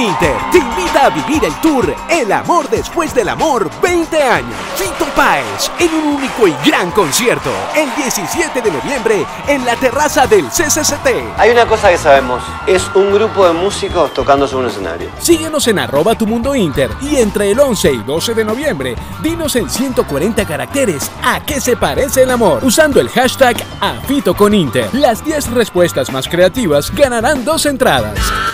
Inter te invita a vivir el tour El Amor Después del Amor 20 años. Fito Páez en un único y gran concierto el 17 de noviembre en la terraza del CCCT. Hay una cosa que sabemos, es un grupo de músicos tocando sobre un escenario. Síguenos en @tumundointer y entre el 11 y 12 de noviembre, dinos en 140 caracteres a qué se parece el amor, usando el hashtag #AFitoConInter. Las 10 respuestas más creativas ganarán 2 entradas.